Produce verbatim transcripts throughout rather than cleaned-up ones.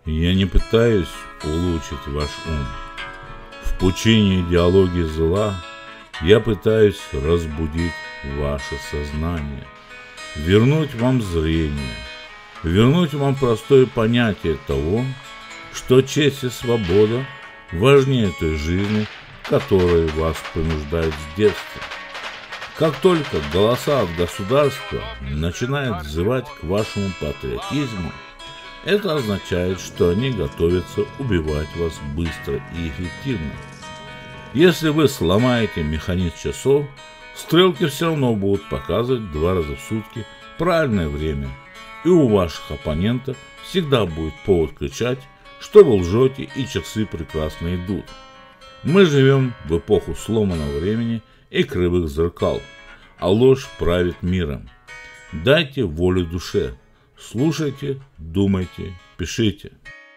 Я не пытаюсь улучшить ваш ум. В пучине идеологии зла я пытаюсь разбудить ваше сознание, вернуть вам зрение, вернуть вам простое понятие того, что честь и свобода важнее той жизни, которой вас принуждают с детства. Как только голоса от государства начинают взывать к вашему патриотизму, это означает, что они готовятся убивать вас быстро и эффективно. Если вы сломаете механизм часов, стрелки все равно будут показывать два раза в сутки правильное время, и у ваших оппонентов всегда будет повод кричать, что вы лжете и часы прекрасно идут. Мы живем в эпоху сломанного времени и кривых зеркал, а ложь правит миром. Дайте волю душе. Слушайте, думайте, пишите.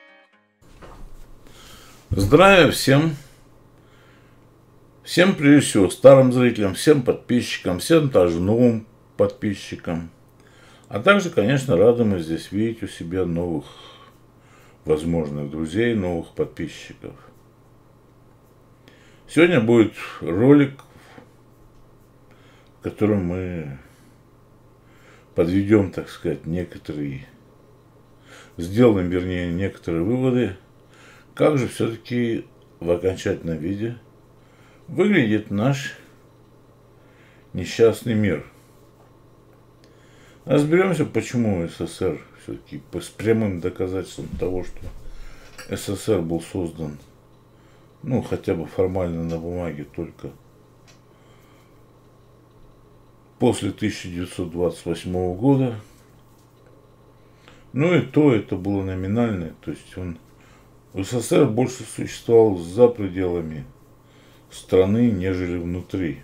Здравия всем. Всем, прежде всего, старым зрителям, всем подписчикам, всем даже новым подписчикам. А также, конечно, рады мы здесь видеть у себя новых возможных друзей, новых подписчиков. Сегодня будет ролик, в котором мы подведем, так сказать, некоторые, сделаем, вернее, некоторые выводы, как же все-таки в окончательном виде выглядит наш несчастный мир. Разберемся, почему СССР все-таки с прямым доказательством того, что СССР был создан, ну, хотя бы формально на бумаге, только после тысяча девятьсот двадцать восьмого года. Ну и то это было номинальное, то есть он СССР больше существовал за пределами страны, нежели внутри.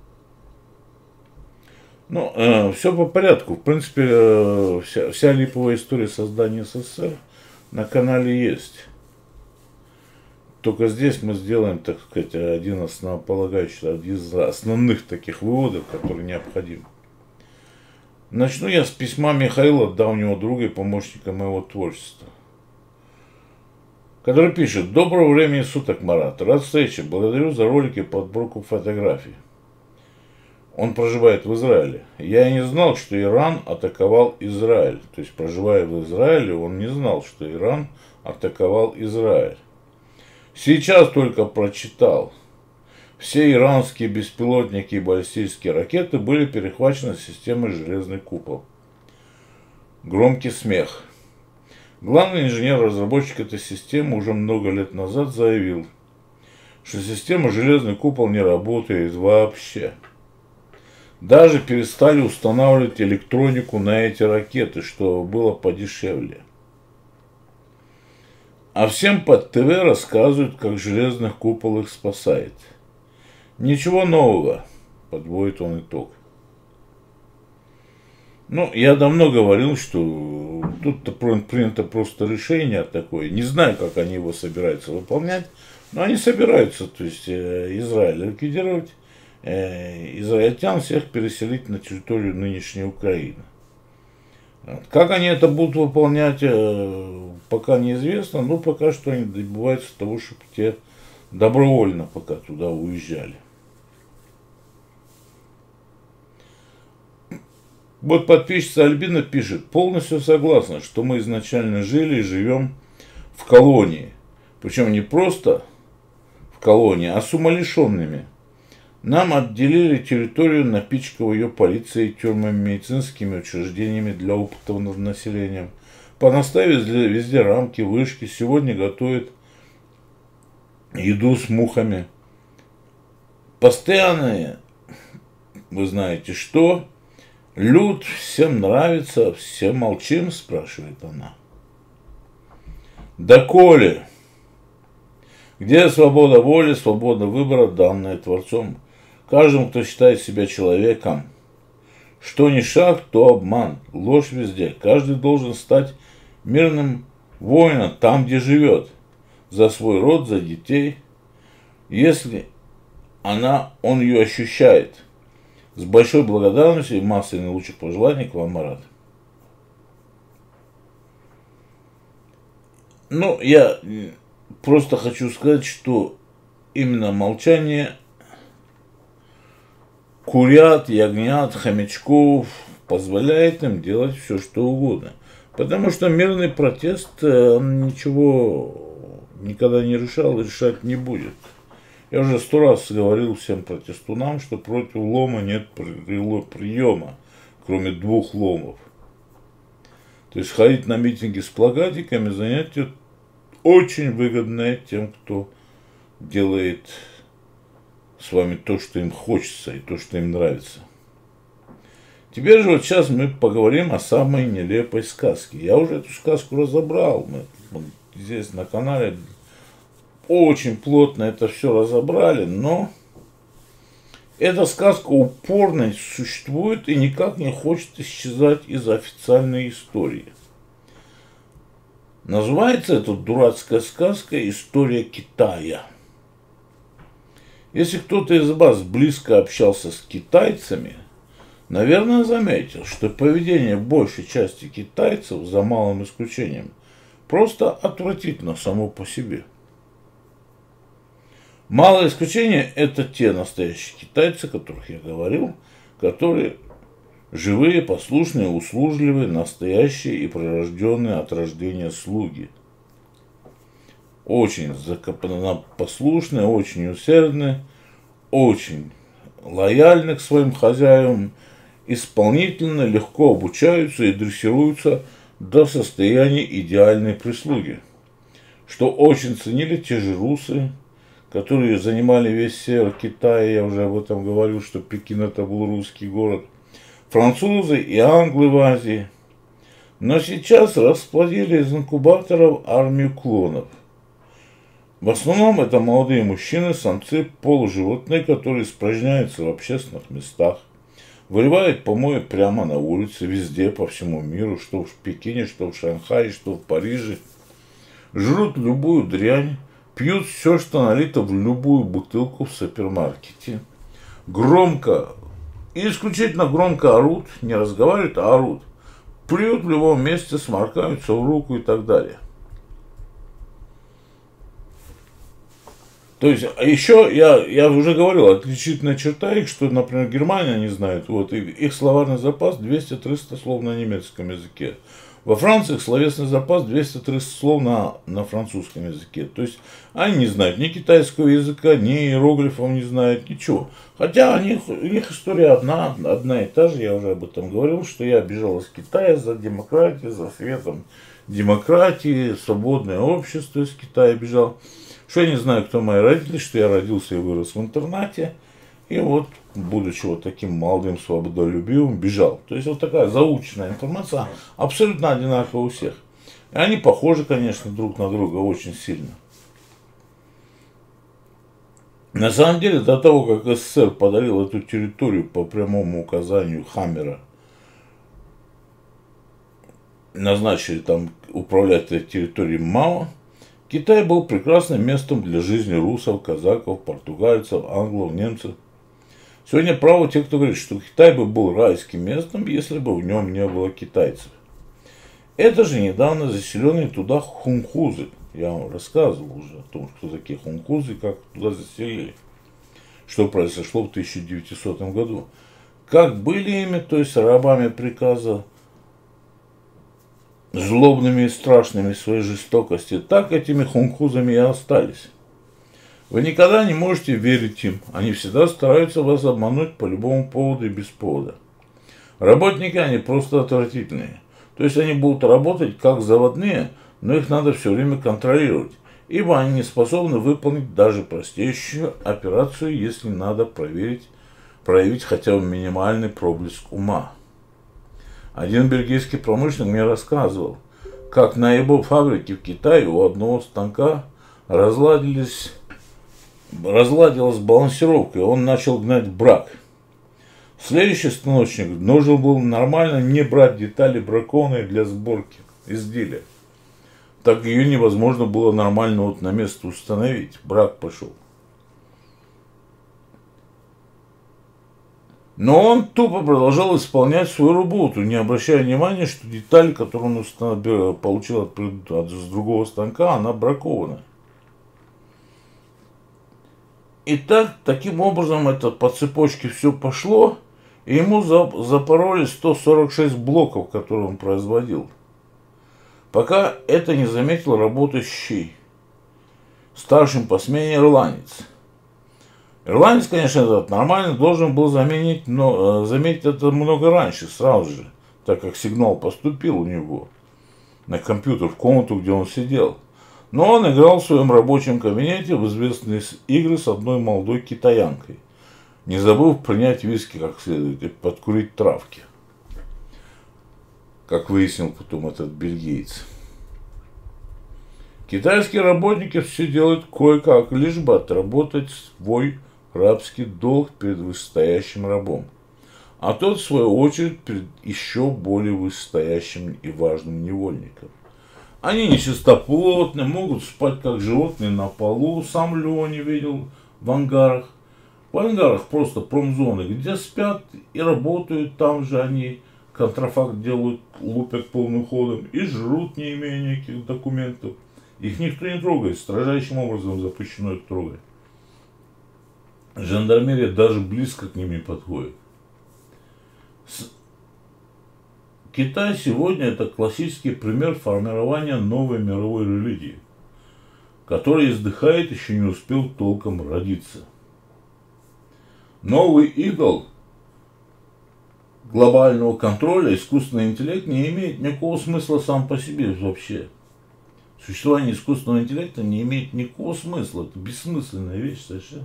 Ну, э, все по порядку. В принципе, э, вся, вся липовая история создания СССР на канале есть. Только здесь мы сделаем, так сказать, один основополагающий, один из основных таких выводов, который необходим. Начну я с письма Михаила, давнего друга и помощника моего творчества, который пишет: «Доброго времени суток, Марат. Рад встрече. Благодарю за ролики и подборку фотографий». Он проживает в Израиле. Я и не знал, что Иран атаковал Израиль. То есть, проживая в Израиле, он не знал, что Иран атаковал Израиль. Сейчас только прочитал. Все иранские беспилотники и баллистические ракеты были перехвачены системой «Железный купол». Громкий смех. Главный инженер-разработчик этой системы уже много лет назад заявил, что система «Железный купол» не работает вообще. Даже перестали устанавливать электронику на эти ракеты, что было подешевле. А всем под ТВ рассказывают, как железный купол их спасает. Ничего нового, подводит он итог. Ну, я давно говорил, что тут-то принято просто решение такое. Не знаю, как они его собираются выполнять, но они собираются, то есть Израиль ликвидировать, израильтян всех переселить на территорию нынешней Украины. Как они это будут выполнять, пока неизвестно, но пока что они добиваются того, чтобы те добровольно пока туда уезжали. Вот подписчица Альбина пишет: полностью согласна, что мы изначально жили и живем в колонии. Причем не просто в колонии, а с умалишенными. Нам отделили территорию, напичкав ее полицией, тюрьмами, медицинскими учреждениями для опытов над населением. Понаставили везде рамки, вышки. Сегодня готовят еду с мухами. Постоянные, вы знаете что, люд, всем нравится, все молчим, спрашивает она. Доколе? Где свобода воли, свобода выбора, данная Творцом? Каждому, кто считает себя человеком, что ни шаг, то обман, ложь везде. Каждый должен стать мирным воином там, где живет, за свой род, за детей, если она, он ее ощущает. С большой благодарностью и массой наилучших пожеланий к вам, Марат. Ну, я просто хочу сказать, что именно молчание курят, ягнят, хомячков позволяет им делать все, что угодно. Потому что мирный протест он ничего никогда не решал и решать не будет. Я уже сто раз говорил всем протестунам, что против лома нет приема, кроме двух ломов. То есть ходить на митинги с плакатиками занятие очень выгодное тем, кто делает с вами то, что им хочется и то, что им нравится. Теперь же вот сейчас мы поговорим о самой нелепой сказке. Я уже эту сказку разобрал. Мы вот здесь на канале очень плотно это все разобрали, но эта сказка упорно существует и никак не хочет исчезать из официальной истории. Называется эта дурацкая сказка «История Китая». Если кто-то из вас близко общался с китайцами, наверное, заметил, что поведение большей части китайцев, за малым исключением, просто отвратительно само по себе. Малое исключение – это те настоящие китайцы, о которых я говорил, которые живые, послушные, услужливые, настоящие и прирожденные от рождения слуги. Очень послушные, очень усердные, очень лояльны к своим хозяевам, исполнительно, легко обучаются и дрессируются до состояния идеальной прислуги, что очень ценили те же русы, которые занимали весь север Китая, я уже об этом говорю, что Пекин это был русский город, французы и англы в Азии, но сейчас расплодили из инкубаторов армию клонов. В основном это молодые мужчины, самцы, полуживотные, которые испражняются в общественных местах, выливают помои прямо на улице, везде, по всему миру, что в Пекине, что в Шанхае, что в Париже, жрут любую дрянь, пьют все, что налито в любую бутылку в супермаркете, громко и исключительно громко орут, не разговаривают, а орут, плюют в любом месте, сморкаются в руку и так далее. То есть, а еще, я, я уже говорил, отличительная черта их, что, например, Германия не знает, вот, их словарный запас двести-триста слов на немецком языке. Во Франции их словесный запас двести-триста слов на, на французском языке. То есть, они не знают ни китайского языка, ни иероглифов не знают, ничего. Хотя у них, у них история одна, одна и та же, я уже об этом говорил, что я бежал из Китая за демократией, за светом демократии, свободное общество из Китая бежал. Что я не знаю, кто мои родители, что я родился и вырос в интернате. И вот, будучи вот таким молодым, свободолюбивым, бежал. То есть, вот такая заученная информация, абсолютно одинаковая у всех. И они похожи, конечно, друг на друга очень сильно. На самом деле, до того, как СССР подарил эту территорию по прямому указанию Хаммера, назначили там управлять этой территорией Мао, Китай был прекрасным местом для жизни русов, казаков, португальцев, англов, немцев. Сегодня правы те, кто говорит, что Китай бы был райским местом, если бы в нем не было китайцев. Это же недавно заселенные туда хунхузы. Я вам рассказывал уже о том, кто такие хунхузы и как туда заселили. Что произошло в тысяча девятисотом году. Как были ими, то есть рабами приказа, злобными и страшными в своей жестокости, так этими хунхузами и остались. Вы никогда не можете верить им, они всегда стараются вас обмануть по любому поводу и без повода. Работники, они просто отвратительные. То есть они будут работать как заводные, но их надо все время контролировать, ибо они не способны выполнить даже простейшую операцию, если надо проверить, проявить хотя бы минимальный проблеск ума. Один бельгийский промышленник мне рассказывал, как на его фабрике в Китае у одного станка разладились, разладилась балансировка, и он начал гнать брак. Следующий станочник должен был нормально не брать детали бракованные для сборки изделия. Так ее невозможно было нормально вот на место установить. Брак пошел. Но он тупо продолжал исполнять свою работу, не обращая внимания, что деталь, которую он установил, получил от, от, с другого станка, она бракована. И так, таким образом, это по цепочке все пошло, и ему запороли сто сорок шесть блоков, которые он производил. Пока это не заметил работающий старшим по смене ирландец. Ирландец, конечно, этот нормально должен был заменить, но заметить это много раньше, сразу же, так как сигнал поступил у него на компьютер в комнату, где он сидел. Но он играл в своем рабочем кабинете в известные игры с одной молодой китаянкой, не забыв принять виски как следует и подкурить травки, как выяснил потом этот бельгиец. Китайские работники все делают кое-как, лишь бы отработать свой рабский долг перед вышестоящим рабом, а тот, в свою очередь, перед еще более вышестоящим и важным невольником. Они нечистоплотны, могут спать как животные на полу, сам Лео не видел в ангарах. В ангарах просто промзоны, где спят и работают, там же они контрафакт делают, лупят полным ходом и жрут, не имея никаких документов. Их никто не трогает, строжайшим образом запрещено их трогать. Жандармерия даже близко к ним не подходит. С... Китай сегодня это классический пример формирования новой мировой религии, которая издыхает, еще не успел толком родиться. Новый идол глобального контроля, искусственный интеллект, не имеет никакого смысла сам по себе вообще. Существование искусственного интеллекта не имеет никакого смысла. Это бессмысленная вещь совершенно.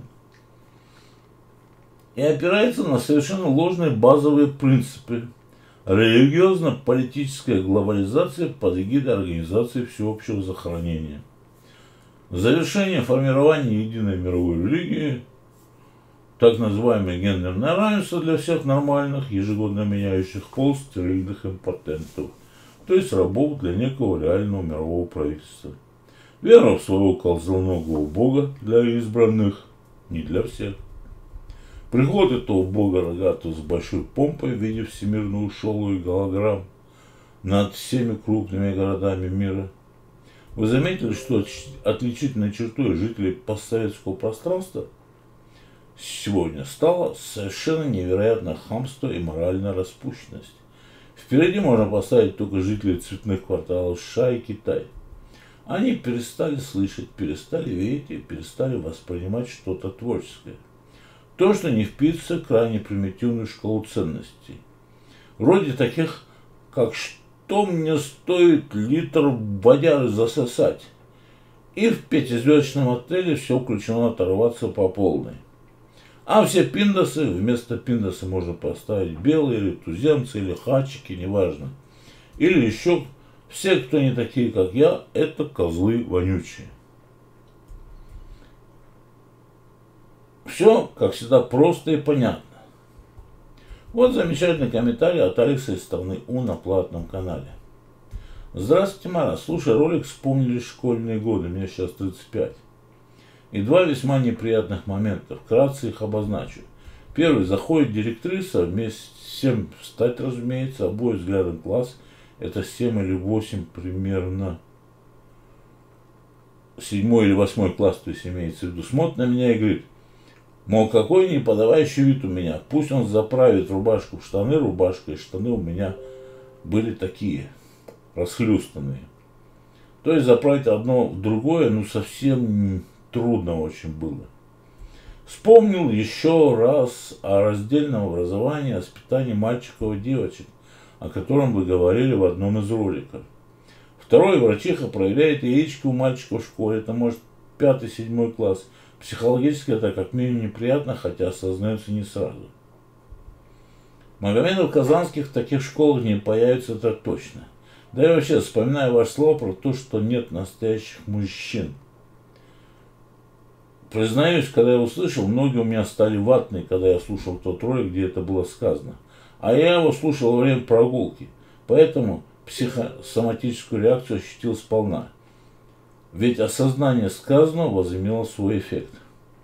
И опирается на совершенно ложные базовые принципы. Религиозно-политическая глобализация под эгидой Организации всеобщего захоронения. Завершение формирования единой мировой религии, так называемое гендерное равенство для всех нормальных, ежегодно меняющих пол стерильных импотентов, то есть рабов для некого реального мирового правительства. Вера в своего колзоногого бога для избранных, не для всех. Приход этого бога рогатого с большой помпой в виде всемирную шоу и голограмм над всеми крупными городами мира. Вы заметили, что отличительной чертой жителей постсоветского пространства сегодня стало совершенно невероятное хамство и моральная распущенность. Впереди можно поставить только жителей цветных кварталов США и Китай. Они перестали слышать, перестали видеть и перестали воспринимать что-то творческое. То, что не вписывается в крайне примитивную шкалу ценностей. Вроде таких, как «что мне стоит литр водяры засосать?» И в пятизвездочном отеле все включено оторваться по полной. А все пиндосы, вместо пиндоса можно поставить белые, или туземцы, или хачики, неважно. Или еще все, кто не такие, как я, это козлы вонючие. Все, как всегда, просто и понятно. Вот замечательный комментарий от Алекса из страны У на платном канале. Здравствуйте, Мара. Слушай, ролик вспомнили школьные годы, мне сейчас тридцать пять. И два весьма неприятных момента. Вкратце их обозначу. Первый. Заходит директриса, вместе с всем встать, разумеется, обои взглядом класс. Это семь или восемь примерно. Седьмой или восьмой класс, то есть имеется в виду. Смотрит на меня и говорит: мол, какой не подавающий вид у меня. Пусть он заправит рубашку в штаны. Рубашка и штаны у меня были такие, расхлюстанные. То есть заправить одно в другое, ну, совсем трудно очень было. Вспомнил еще раз о раздельном образовании, о воспитании мальчиков и девочек, о котором вы говорили в одном из роликов. Второй. Врачиха проверяет яички у мальчика в школе. Это может пятый-седьмой класс. Психологически это как минимум неприятно, хотя осознается не сразу. Магомедов Казанских в таких школах не появится, это точно. Да и вообще, вспоминаю ваше слово про то, что нет настоящих мужчин. Признаюсь, когда я услышал, многие у меня стали ватные, когда я слушал тот ролик, где это было сказано. А я его слушал во время прогулки. Поэтому психосоматическую реакцию ощутил сполна. Ведь осознание сказанного возымело свой эффект.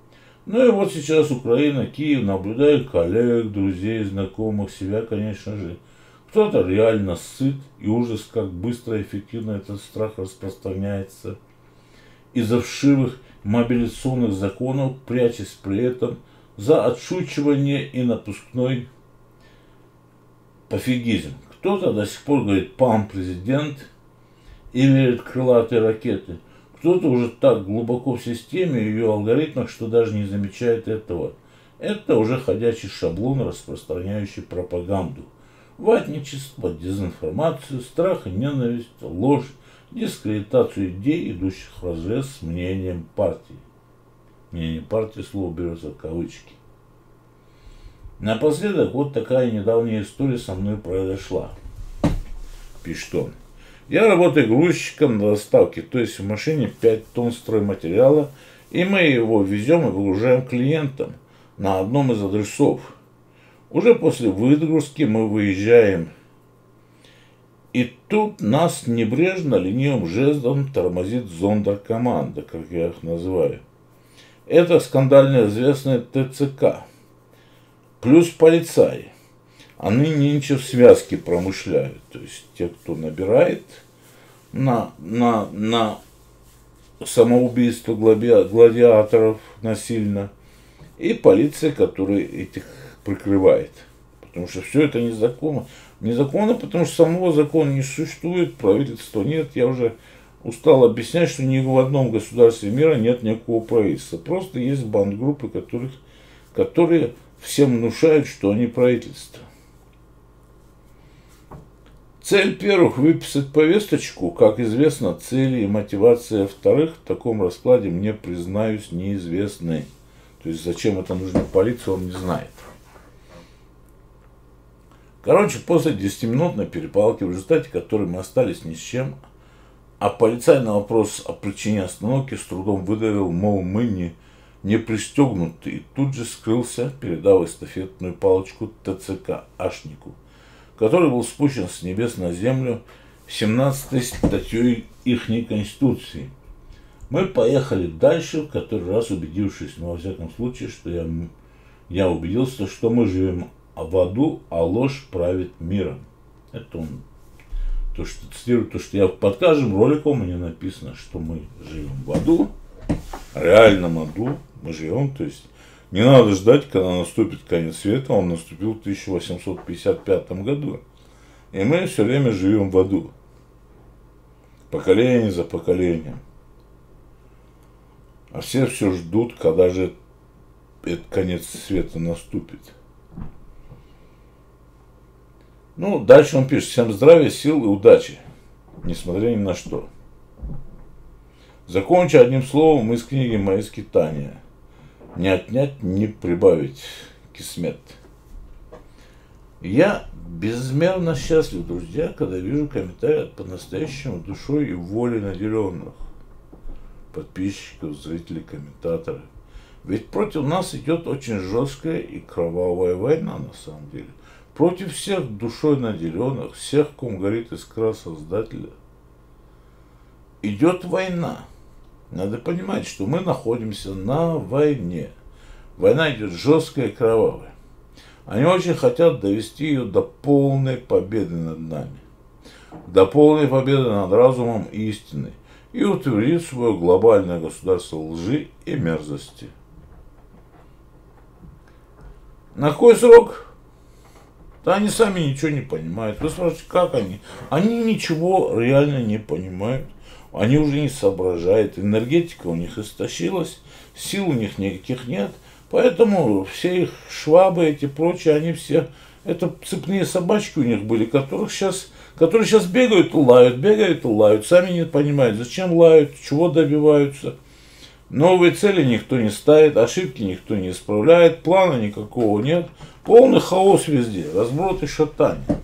Ну и вот сейчас Украина, Киев, наблюдают коллег, друзей, знакомых, себя, конечно же. Кто-то реально сыт, и ужас, как быстро и эффективно этот страх распространяется. Из-за вшивых мобилизационных законов, прячась при этом за отшучивание и напускной пофигизм. Кто-то до сих пор говорит «пам, президент» и верит в крылатые ракеты. Кто-то уже так глубоко в системе и ее алгоритмах, что даже не замечает этого. Это уже ходячий шаблон, распространяющий пропаганду. Ватничество, дезинформацию, страх и ненависть, ложь, дискредитацию идей, идущих вразрез с мнением партии. Мнение партии слово берется в кавычки. Напоследок, вот такая недавняя история со мной произошла. Пишет он. Я работаю грузчиком на доставке, то есть в машине пять тонн стройматериала, и мы его везем и выгружаем клиентам на одном из адресов. Уже после выгрузки мы выезжаем, и тут нас небрежно ленивым жестом тормозит зондеркоманда, как я их называю. Это скандально известная ТЦК, плюс полицаи. Они нынче в связке промышляют, то есть те, кто набирает на, на, на самоубийство гладиаторов насильно, и полиция, которая этих прикрывает. Потому что все это незаконно. Незаконно, потому что самого закона не существует, правительства нет. Я уже устал объяснять, что ни в одном государстве мира нет никакого правительства. Просто есть бандгруппы, которых, которые всем внушают, что они правительство. Цель первых – выписать повесточку, как известно, цели и мотивация вторых в таком раскладе мне, признаюсь, неизвестны. То есть зачем это нужно полиции, он не знает. Короче, после десятиминутной перепалки, в результате которой мы остались ни с чем, а полицай на вопрос о причине остановки с трудом выдавил, мол, мы не, не пристегнуты, и тут же скрылся, передав эстафетную палочку ТЦК-ашнику, который был спущен с небес на землю семнадцатой статьей ихней Конституции. Мы поехали дальше, в который раз убедившись, ну, во всяком случае, что я, я убедился, что мы живем в аду, а ложь правит миром. Это он, то, что цитирует, то, что я под каждым роликом у меня написано, что мы живем в аду, реальном аду мы живем, то есть не надо ждать, когда наступит конец света, он наступил в тысяча восемьсот пятьдесят пятом году. И мы все время живем в аду. Поколение за поколением. А все все ждут, когда же этот конец света наступит. Ну, дальше он пишет. Всем здравия, сил и удачи. Несмотря ни на что. Закончу одним словом из книги «Мои скитания». Не отнять, не прибавить. Кисмет. Я безмерно счастлив, друзья, когда вижу комментарии от по-настоящему душой и волей наделенных подписчиков, зрителей, комментаторов. Ведь против нас идет очень жесткая и кровавая война, на самом деле. Против всех душой наделенных, всех, ком горит искра Создателя. Идет война. Надо понимать, что мы находимся на войне. Война идет жесткая и кровавая. Они очень хотят довести ее до полной победы над нами. До полной победы над разумом и истиной. И утвердить свое глобальное государство лжи и мерзости. На какой срок? Да они сами ничего не понимают. Вы спрашиваете, как они? Они ничего реально не понимают. Они уже не соображают. Энергетика у них истощилась. Сил у них никаких нет. Поэтому все их швабы, эти прочие, они все... Это цепные собачки у них были, которых сейчас, которые сейчас бегают и лают, бегают и лают. Сами не понимают, зачем лают, чего добиваются. Новые цели никто не ставит, ошибки никто не исправляет, плана никакого нет. Полный хаос везде, разброд и шатание.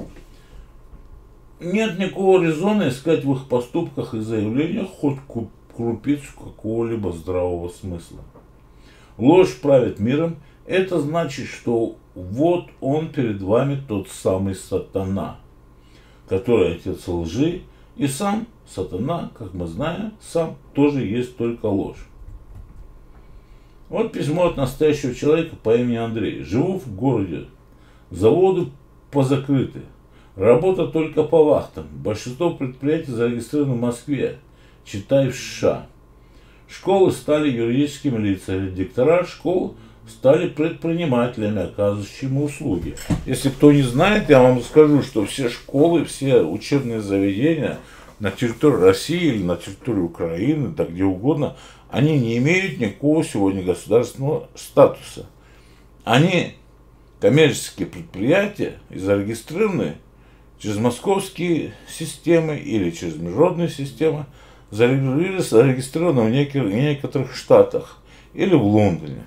Нет никакого резона искать в их поступках и заявлениях хоть крупицу какого-либо здравого смысла. Ложь правит миром, это значит, что вот он перед вами тот самый сатана, который отец лжи, и сам сатана, как мы знаем, сам тоже есть только ложь. Вот письмо от настоящего человека по имени Андрей. Живу в городе. Заводы позакрыты. Работа только по вахтам. Большинство предприятий зарегистрировано в Москве. Читай в США. Школы стали юридическими лицами. Директора школ стали предпринимателями, оказывающими услуги. Если кто не знает, я вам скажу, что все школы, все учебные заведения на территории России или на территории Украины, да где угодно, они не имеют никакого сегодня государственного статуса. Они коммерческие предприятия и зарегистрированы через московские системы или через международные системы, зарегистрированы в некоторых штатах или в Лондоне.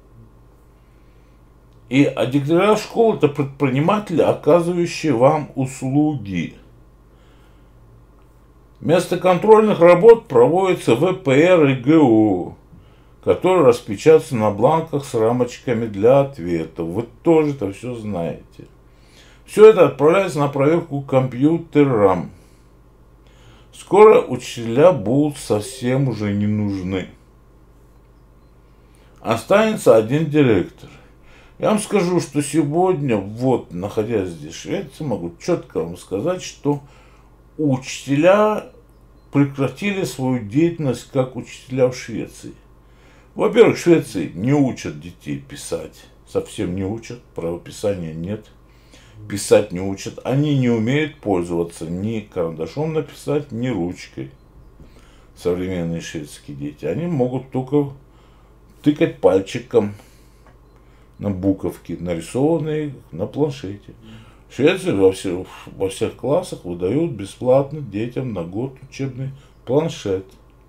И а директора школ — это предприниматели, оказывающие вам услуги. Вместо контрольных работ проводятся вэ пэ эр и гэ у, которые распечатаются на бланках с рамочками для ответов. Вы тоже это все знаете. Все это отправляется на проверку компьютерам. Скоро учителя будут совсем уже не нужны. Останется один директор. Я вам скажу, что сегодня, вот, находясь здесь в Швеции, могу четко вам сказать, что учителя прекратили свою деятельность как учителя в Швеции. Во-первых, в Швеции не учат детей писать, совсем не учат, правописания нет, писать не учат. Они не умеют пользоваться ни карандашом написать, ни ручкой. Современные шведские дети. Они могут только тыкать пальчиком на буковки, нарисованные на планшете. В Швеции во всех, во всех классах выдают бесплатно детям на год учебный планшет,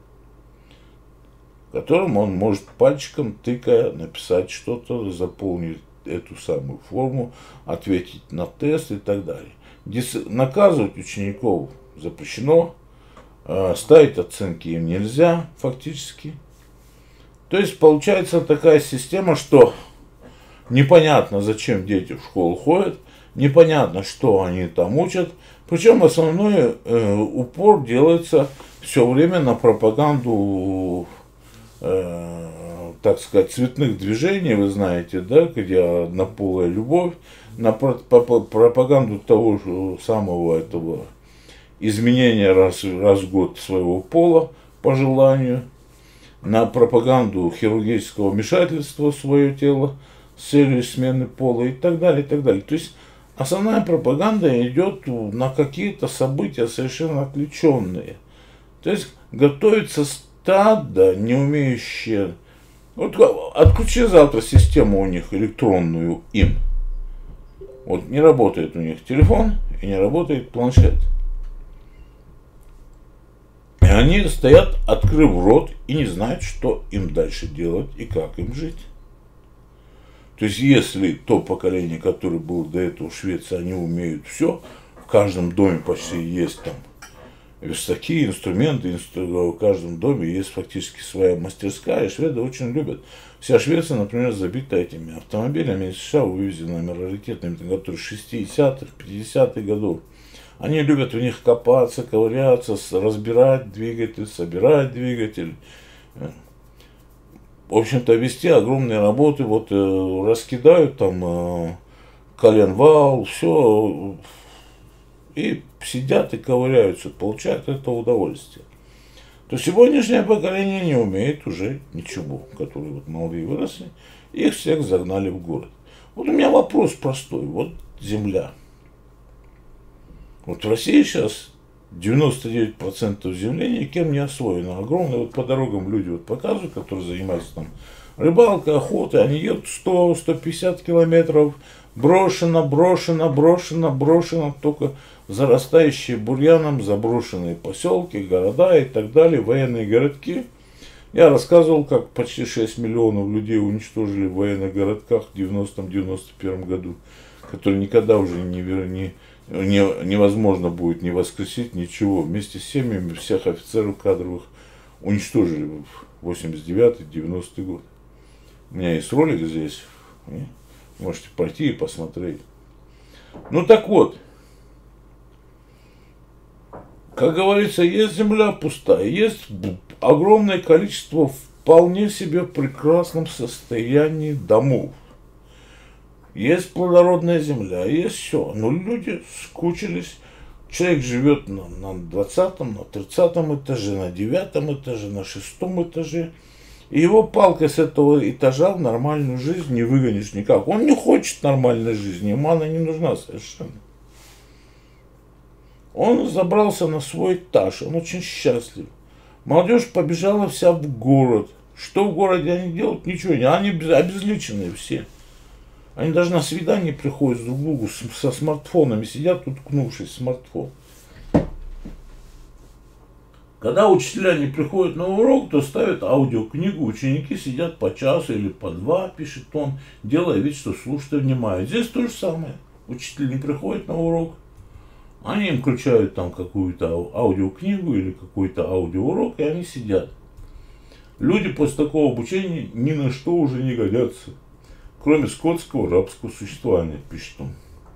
которым он может пальчиком тыкая написать что-то, заполнить эту самую форму, ответить на тест и так далее. Дис... Наказывать учеников запрещено, э, ставить оценки им нельзя фактически. То есть получается такая система, что непонятно, зачем дети в школу ходят, непонятно, что они там учат. Причем основной э, упор делается все время на пропаганду, э, так сказать, цветных движений, вы знаете, да, где однополая любовь, на пропаганду того же самого этого изменения раз, раз в год своего пола по желанию, на пропаганду хирургического вмешательства в свое тело с целью смены пола и так далее, и так далее. То есть основная пропаганда идет на какие-то события совершенно отвлеченные. То есть готовится стадо, не умеющее... Вот отключи завтра систему у них электронную им. Вот не работает у них телефон и не работает планшет. И они стоят, открыв рот, и не знают, что им дальше делать и как им жить. То есть, если то поколение, которое было до этого в Швеции, они умеют все, в каждом доме почти есть там верстаки, инструменты, инстру... в каждом доме есть фактически своя мастерская, и шведы очень любят. Вся Швеция, например, забита этими автомобилями из США, вывезенными раритетными, которые шестидесятых, пятидесятых годов. Они любят в них копаться, ковыряться, разбирать двигатель, собирать двигатель. В общем-то, вести огромные работы, вот э, раскидают там э, коленвал, все, и сидят и ковыряются, получают это удовольствие. То сегодняшнее поколение не умеет уже ничего, которые вот молодые выросли, их всех загнали в город. Вот у меня вопрос простой, вот земля. Вот в России сейчас девяносто девять процентов земли никем не освоено. Огромные вот по дорогам люди вот показывают, которые занимаются там рыбалкой, охотой, они едут сто — сто пятьдесят километров, брошено, брошено, брошено, брошено, только зарастающие бурьяном заброшенные поселки, города и так далее, военные городки. Я рассказывал, как почти шесть миллионов людей уничтожили в военных городках в девяностом — девяносто первом году, которые никогда уже не, не, не, невозможно будет не воскресить, ничего. Вместе с семьями всех офицеров кадровых уничтожили в восемьдесят девятый — девяностый год. У меня есть ролик здесь, можете пойти и посмотреть. Ну так вот, как говорится, есть земля пустая, есть огромное количество вполне себе в прекрасном состоянии домов. Есть плодородная земля, есть все. Но люди скучились. Человек живет на, на двадцатом, на тридцатом этаже, на девятом этаже, на шестом этаже. И его палкой с этого этажа в нормальную жизнь не выгонишь никак. Он не хочет нормальной жизни, ему она не нужна совершенно. Он забрался на свой этаж, он очень счастлив. Молодежь побежала вся в город. Что в городе они делают? Ничего не. Они обезличенные все. Они даже на свидание приходят друг к другу со смартфонами, сидят, уткнувшись в смартфон. Когда учителя не приходят на урок, то ставят аудиокнигу, ученики сидят по часу или по два, пишет он, делая вид, что слушают и внимают. Здесь то же самое. Учитель не приходит на урок, они им включают там какую-то аудиокнигу или какой-то аудиоурок, и они сидят. Люди после такого обучения ни на что уже не годятся, кроме скотского рабского существования, пишет он.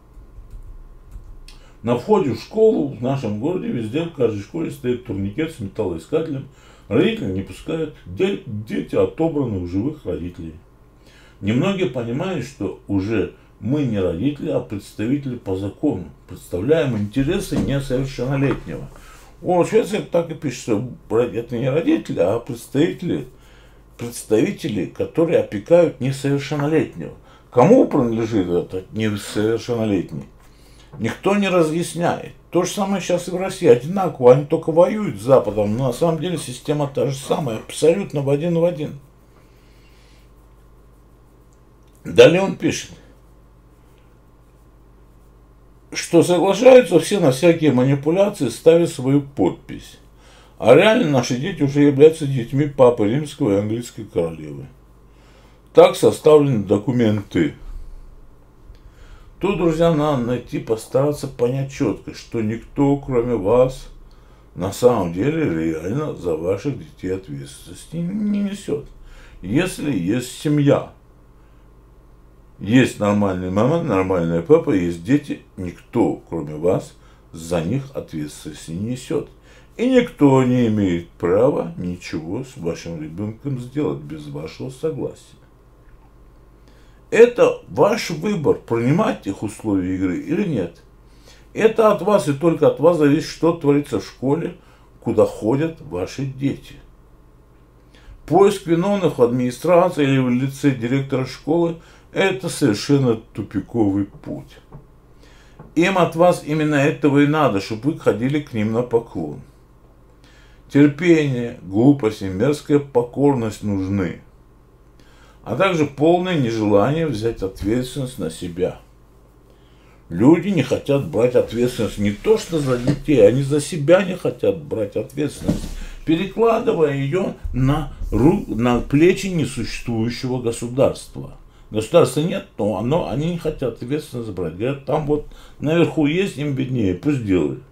На входе в школу в нашем городе везде, в каждой школе стоит турникет с металлоискателем. Родители не пускают, дети отобраны у живых родителей. Немногие понимают, что уже мы не родители, а представители по закону. Представляем интересы несовершеннолетнего. Он в Швеции так и пишет, что это не родители, а представители, представители, которые опекают несовершеннолетнего. Кому принадлежит этот несовершеннолетний? Никто не разъясняет. То же самое сейчас и в России. Одинаково. Они только воюют с Западом. Но на самом деле система та же самая. Абсолютно в один в один. Далее он пишет, что соглашаются все на всякие манипуляции, ставя свою подпись. А реально наши дети уже являются детьми Папы Римского и английской королевы. Так составлены документы. Тут, друзья, надо найти, постараться понять четко, что никто, кроме вас, на самом деле реально за ваших детей ответственности не несет. Если есть семья, есть нормальная мама, нормальная папа, есть дети, никто, кроме вас, за них ответственности не несет. И никто не имеет права ничего с вашим ребенком сделать без вашего согласия. Это ваш выбор, принимать их условия игры или нет. Это от вас и только от вас зависит, что творится в школе, куда ходят ваши дети. Поиск виновных в администрации или в лице директора школы – это совершенно тупиковый путь. Им от вас именно этого и надо, чтобы вы ходили к ним на поклон. Терпение, глупость и мерзкая покорность нужны, а также полное нежелание взять ответственность на себя. Люди не хотят брать ответственность не то что за детей, они за себя не хотят брать ответственность, перекладывая ее на, ру, на плечи несуществующего государства. Государства нет, но оно, они не хотят ответственность брать. Говорят, там вот наверху есть, им беднее, пусть делают.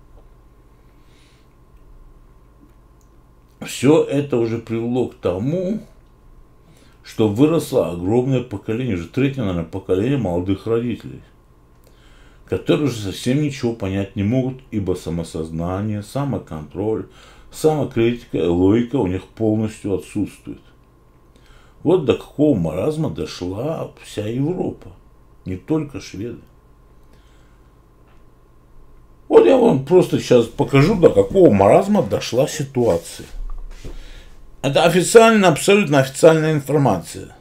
Все это уже привело к тому, что выросло огромное поколение, уже третье, наверное, поколение молодых родителей, которые уже совсем ничего понять не могут, ибо самосознание, самоконтроль, самокритика и логика у них полностью отсутствует. Вот до какого маразма дошла вся Европа, не только шведы. Вот я вам просто сейчас покажу, до какого маразма дошла ситуация. Это официальная, абсолютно официальная информация.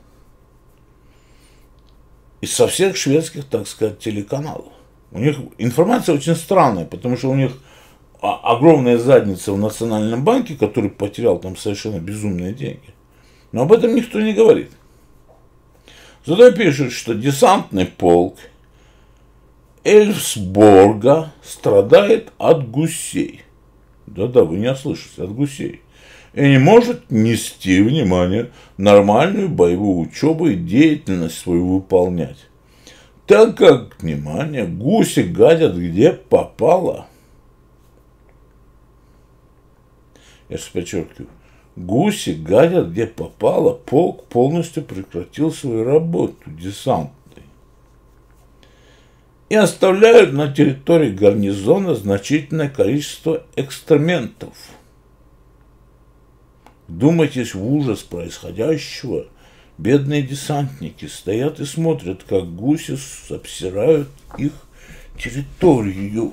Из со всех шведских, так сказать, телеканалов. У них информация очень странная, потому что у них огромная задница в Национальном банке, который потерял там совершенно безумные деньги. Но об этом никто не говорит. Зато пишут, что десантный полк Эльфсборга страдает от гусей. Да-да, вы не ослышались, от гусей. И не может нести, внимание, нормальную боевую учебу и деятельность свою выполнять. Так как, внимание, гуси гадят где попало. Я же подчеркиваю. Гуси гадят где попало, полк полностью прекратил свою работу десантной. И оставляют на территории гарнизона значительное количество экскрементов. Вдумайтесь в ужас происходящего. Бедные десантники стоят и смотрят, как гуси обсирают их территорию.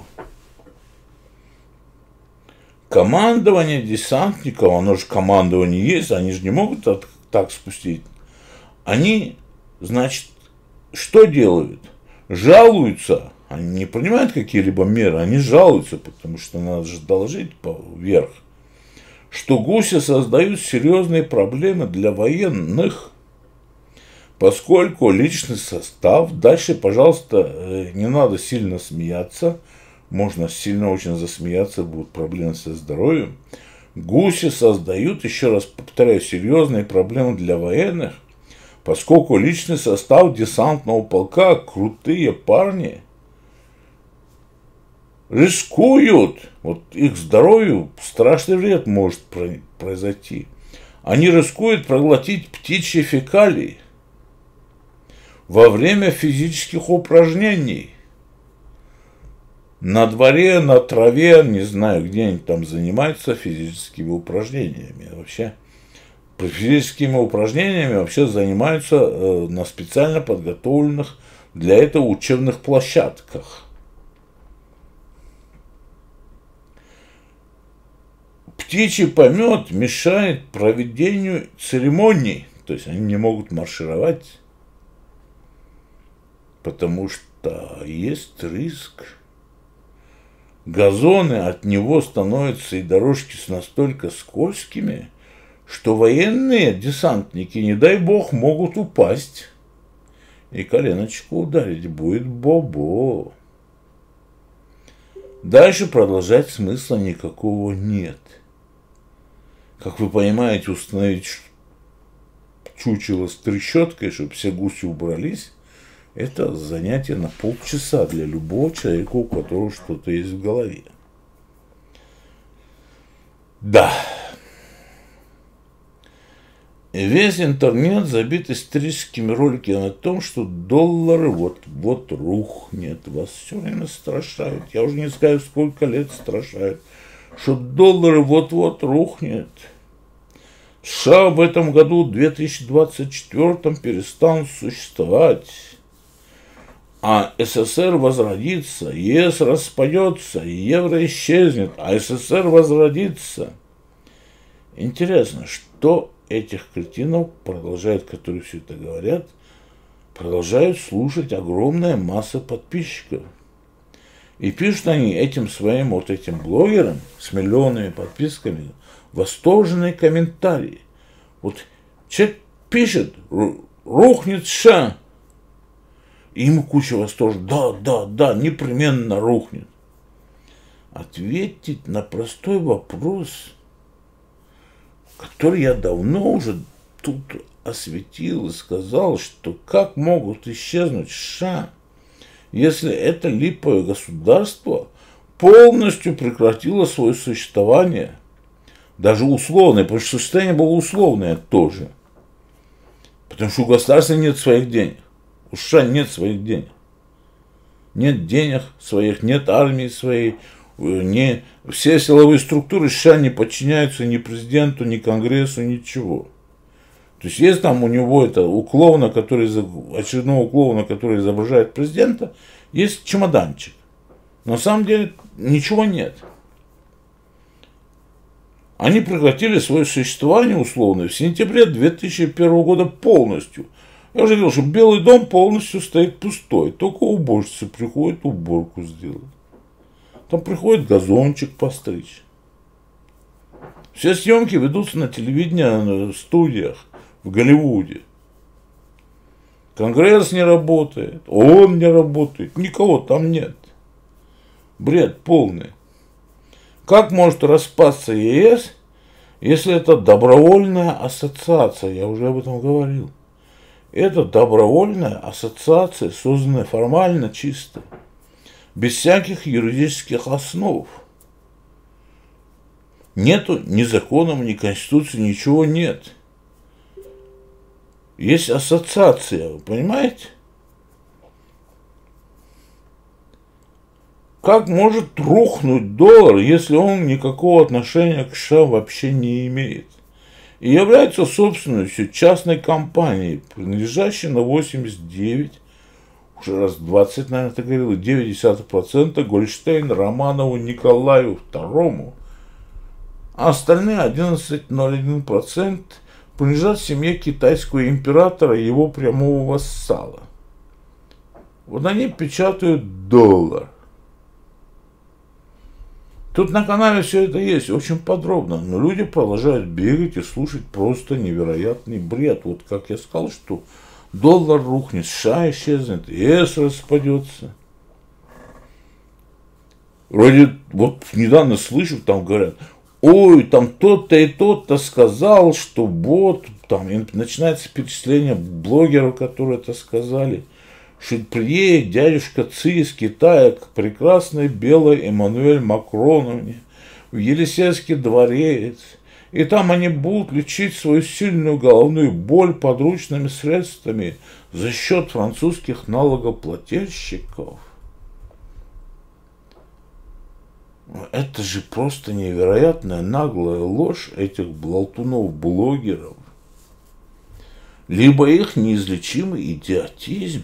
Командование десантников, оно же командование есть, они же не могут так, так спустить. Они, значит, что делают? Жалуются. Они не принимают какие-либо меры, они жалуются, потому что надо же доложить вверх, что гуси создают серьезные проблемы для военных, поскольку личный состав, дальше, пожалуйста, не надо сильно смеяться, можно сильно очень засмеяться, будут проблемы со здоровьем. Гуси создают, еще раз повторяю, серьезные проблемы для военных, поскольку личный состав десантного полка, крутые парни, рискуют, вот их здоровью страшный вред может произойти. Они рискуют проглотить птичьи фекалии во время физических упражнений. На дворе, на траве, не знаю, где они там занимаются физическими упражнениями. Вообще, физическими упражнениями вообще занимаются э, на специально подготовленных для этого учебных площадках. Птичий помет мешает проведению церемоний, то есть они не могут маршировать, потому что есть риск. Газоны от него становятся и дорожки настолько скользкими, что военные десантники, не дай бог, могут упасть и коленочку ударить. Будет бобо. Дальше продолжать смысла никакого нет. Как вы понимаете, установить чучело с трещоткой, чтобы все гуси убрались, это занятие на полчаса для любого человека, у которого что-то есть в голове. Да. Весь интернет забит историческими роликами о том, что доллары вот-вот рухнет. Вас все время страшают. Я уже не знаю, сколько лет страшают, что доллары вот-вот рухнет. США в этом году, в две тысячи двадцать четвёртом, перестанут существовать. А СССР возродится, ЕС распадется, евро исчезнет, а СССР возродится. Интересно, что этих кретинов продолжают, которые все это говорят, продолжают слушать огромная масса подписчиков. И пишут они этим своим вот этим блогерам с миллионами подписками восторженные комментарии. Вот человек пишет, рухнет США. И ему куча восторга. Да, да, да, непременно рухнет. Ответить на простой вопрос, который я давно уже тут осветил и сказал, что как могут исчезнуть США, если это липовое государство полностью прекратило свое существование, даже условное, потому что состояние было условное тоже, потому что у государства нет своих денег. У США нет своих денег. Нет денег своих, нет армии своей. Не, все силовые структуры США не подчиняются ни президенту, ни Конгрессу, ничего. То есть есть там у него это у клоуна, который, очередного клоуна, который изображает президента, есть чемоданчик. На самом деле ничего нет. Они прекратили свое существование условно в сентябре две тысячи первого года полностью. Я уже говорил, что Белый дом полностью стоит пустой. Только уборщицы приходят уборку сделать. Там приходит газончик постричь. Все съемки ведутся на телевидении, в студиях, в Голливуде. Конгресс не работает, ООН не работает, никого там нет. Бред полный. Как может распасться ЕС, если это добровольная ассоциация? Я уже об этом говорил. Это добровольная ассоциация, созданная формально чисто, без всяких юридических основ. Нету ни законов, ни конституции, ничего нет. Есть ассоциация, вы понимаете? Как может рухнуть доллар, если он никакого отношения к США вообще не имеет? и является собственностью частной компании, принадлежащей на восемьдесят девять, уже раз двадцать, наверное, ты говорил, девять десятых процента Гольштейн Романову Николаю второму, а остальные одиннадцать целых ноль один сотых процента принадлежат семье китайского императора и его прямого вассала. Вот они печатают доллар. Тут на канале все это есть, очень подробно, но люди продолжают бегать и слушать просто невероятный бред. Вот как я сказал, что доллар рухнет, США исчезнет, ЕС распадется. Вроде вот недавно слышу, там говорят, ой, там тот-то и тот-то сказал, что вот, там и начинается перечисление блогеров, которые это сказали, что приедет дядюшка Ци из Китая к прекрасной белой Эммануэль Макроновне в Елисейский дворец, и там они будут лечить свою сильную головную боль подручными средствами за счет французских налогоплательщиков. Это же просто невероятная наглая ложь этих болтунов-блогеров. Либо их неизлечимый идиотизм.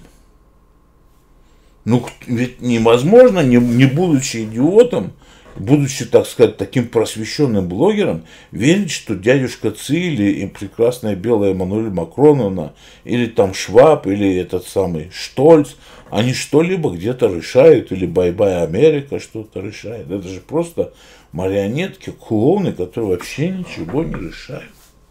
Ну, ведь невозможно, не, не будучи идиотом, будучи, так сказать, таким просвещенным блогером, верить, что дядюшка Ци или прекрасная белая Эммануэль Макроновна, или там Шваб, или этот самый Штольц, они что-либо где-то решают, или Бай-Бай Америка что-то решает. Это же просто марионетки, клоуны, которые вообще ничего не решают.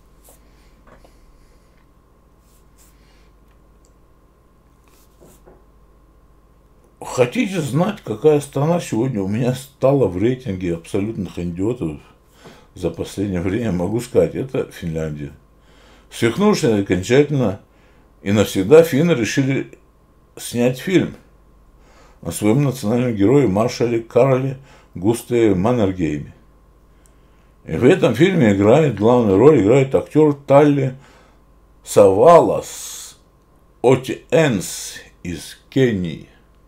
Хотите знать, какая страна сегодня у меня стала в рейтинге абсолютных идиотов за последнее время, могу сказать, это Финляндия. Свихнувшись окончательно и навсегда, финны решили снять фильм о своем национальном герое маршале Карле Густаве Маннергейме. И в этом фильме играет, главную роль играет актер Талли Савалас Отиенс из Кении.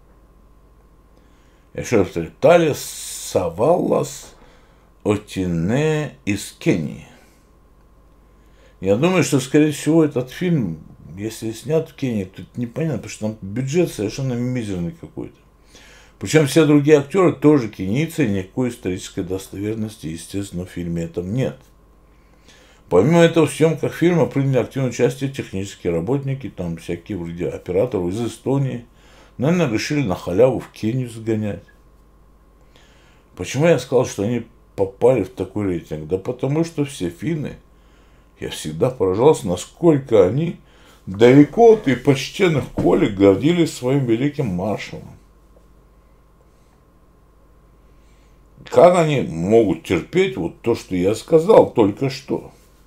Еще раз повторю, Талли Савалас Отине из Кении. Я думаю, что, скорее всего, этот фильм, если снят в Кении, то это непонятно, потому что там бюджет совершенно мизерный какой-то. Причем все другие актеры тоже кенийцы, и никакой исторической достоверности, естественно, в фильме этом нет. Помимо этого, в съемках фильма приняли активное участие технические работники, там всякие вроде операторы из Эстонии. Наверное, решили на халяву в Кению сгонять. Почему я сказал, что они попали в такой рейтинг? Да потому что все финны, я всегда поражался, насколько они далеко от и почтенных коллег гордились своим великим маршалом. Как они могут терпеть вот то, что я сказал только что?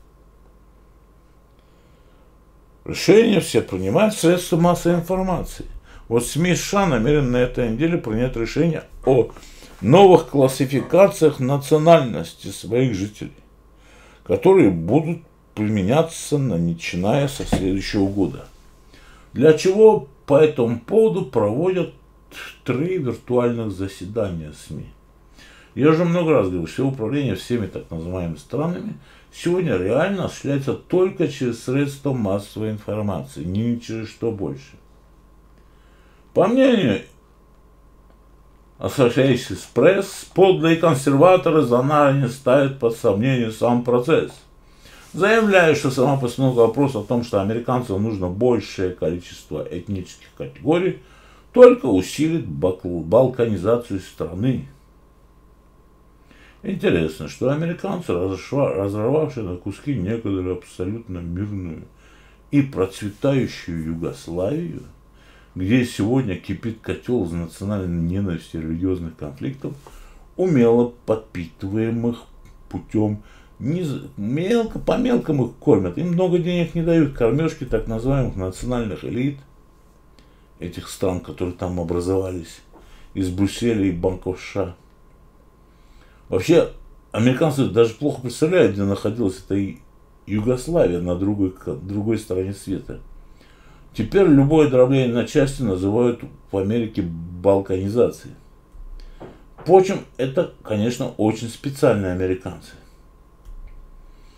Решения все принимают средства массовой информации. Вот СМИ США намерены на этой неделе принять решение о новых классификациях национальности своих жителей, которые будут применяться, начиная со следующего года. Для чего по этому поводу проводят три виртуальных заседания СМИ. Я уже много раз говорил, что управление всеми так называемыми странами сегодня реально осуществляется только через средства массовой информации, ни через что больше. По мнению Associated Press, подлые консерваторы заранее ставят под сомнение сам процесс, заявляя, что сама постановка вопроса о том, что американцам нужно большее количество этнических категорий, только усилит балканизацию страны. Интересно, что американцы, разорвавшие на куски некоторую абсолютно мирную и процветающую Югославию, где сегодня кипит котел из национальной ненависти и религиозных конфликтов, умело подпитываемых путем низ... мелко, по мелкому их кормят. Им много денег не дают, кормежки так называемых национальных элит, этих стран, которые там образовались, из Брюсселя и банков США. Вообще, американцы даже плохо представляют, где находилась эта Югославия на другой, другой стороне света. Теперь любое дробление на части называют в Америке балканизацией. Впрочем, это, конечно, очень специальные американцы.